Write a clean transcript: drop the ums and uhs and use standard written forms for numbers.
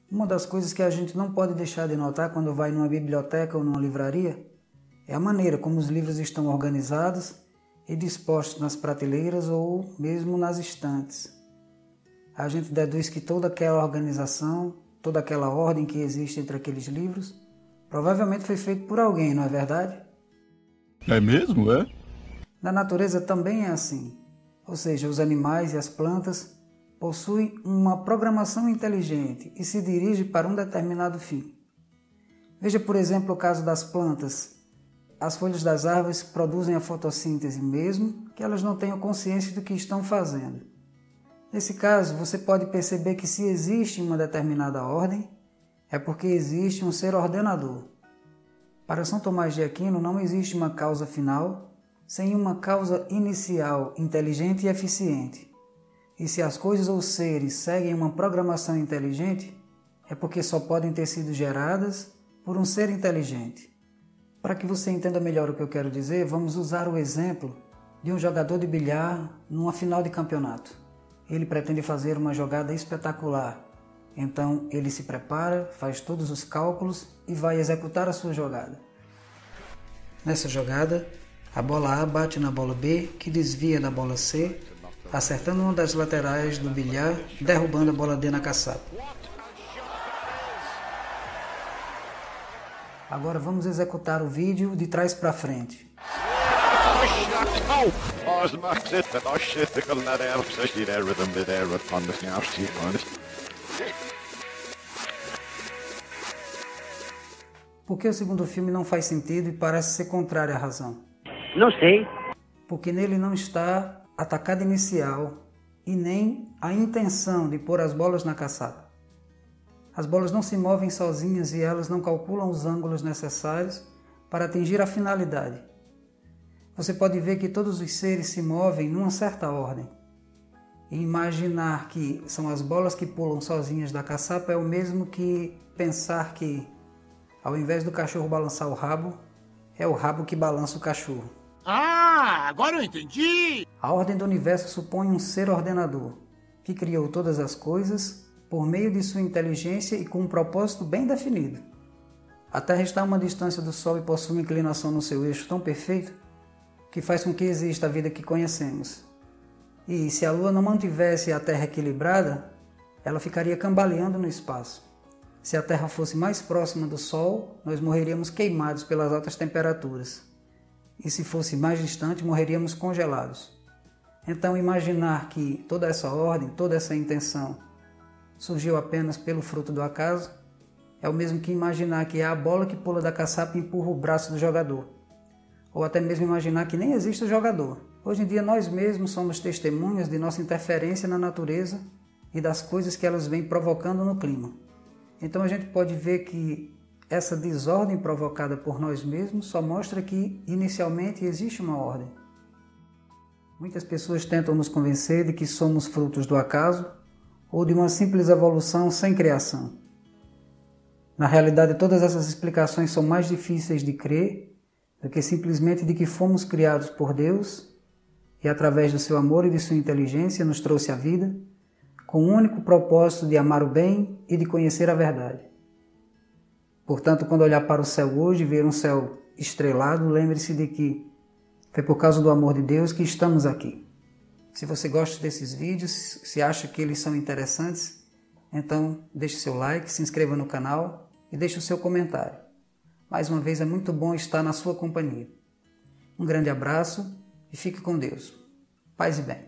Uma das coisas que a gente não pode deixar de notar quando vai numa biblioteca ou numa livraria é a maneira como os livros estão organizados e dispostos nas prateleiras ou mesmo nas estantes. A gente deduz que toda aquela organização, toda aquela ordem que existe entre aqueles livros, provavelmente foi feito por alguém, não é verdade? É mesmo, é? Na natureza também é assim, ou seja, os animais e as plantas possuem uma programação inteligente e se dirigem para um determinado fim. Veja, por exemplo, o caso das plantas. As folhas das árvores produzem a fotossíntese mesmo que elas não tenham consciência do que estão fazendo. Nesse caso, você pode perceber que se existe uma determinada ordem, é porque existe um ser ordenador. Para São Tomás de Aquino, não existe uma causa final sem uma causa inicial inteligente e eficiente. E se as coisas ou seres seguem uma programação inteligente, é porque só podem ter sido geradas por um ser inteligente. Para que você entenda melhor o que eu quero dizer, vamos usar o exemplo de um jogador de bilhar numa final de campeonato. Ele pretende fazer uma jogada espetacular. Então ele se prepara, faz todos os cálculos e vai executar a sua jogada. Nessa jogada, a bola A bate na bola B, que desvia da bola C, acertando uma das laterais do bilhar, derrubando a bola D na caçapa. Agora vamos executar o vídeo de trás para frente. Por que o segundo filme não faz sentido e parece ser contrário à razão? Não sei. Porque nele não está a tacada inicial e nem a intenção de pôr as bolas na caçapa. As bolas não se movem sozinhas e elas não calculam os ângulos necessários para atingir a finalidade. Você pode ver que todos os seres se movem numa certa ordem. E imaginar que são as bolas que pulam sozinhas da caçapa é o mesmo que pensar que, ao invés do cachorro balançar o rabo, é o rabo que balança o cachorro. Ah, agora eu entendi! A ordem do universo supõe um ser ordenador, que criou todas as coisas por meio de sua inteligência e com um propósito bem definido. A Terra está a uma distância do Sol e possui uma inclinação no seu eixo tão perfeito que faz com que exista a vida que conhecemos. E se a Lua não mantivesse a Terra equilibrada, ela ficaria cambaleando no espaço. Se a Terra fosse mais próxima do Sol, nós morreríamos queimados pelas altas temperaturas. E se fosse mais distante, morreríamos congelados. Então imaginar que toda essa ordem, toda essa intenção surgiu apenas pelo fruto do acaso, é o mesmo que imaginar que é a bola que pula da caçapa e empurra o braço do jogador. Ou até mesmo imaginar que nem existe o jogador. Hoje em dia nós mesmos somos testemunhas de nossa interferência na natureza e das coisas que elas vêm provocando no clima. Então a gente pode ver que essa desordem provocada por nós mesmos só mostra que inicialmente existe uma ordem. Muitas pessoas tentam nos convencer de que somos frutos do acaso ou de uma simples evolução sem criação. Na realidade, todas essas explicações são mais difíceis de crer do que simplesmente de que fomos criados por Deus e, através do seu amor e de sua inteligência, nos trouxe a vida, com o único propósito de amar o bem e de conhecer a verdade. Portanto, quando olhar para o céu hoje e ver um céu estrelado, lembre-se de que foi por causa do amor de Deus que estamos aqui. Se você gosta desses vídeos, se acha que eles são interessantes, então deixe seu like, se inscreva no canal e deixe o seu comentário. Mais uma vez, é muito bom estar na sua companhia. Um grande abraço e fique com Deus. Paz e bem.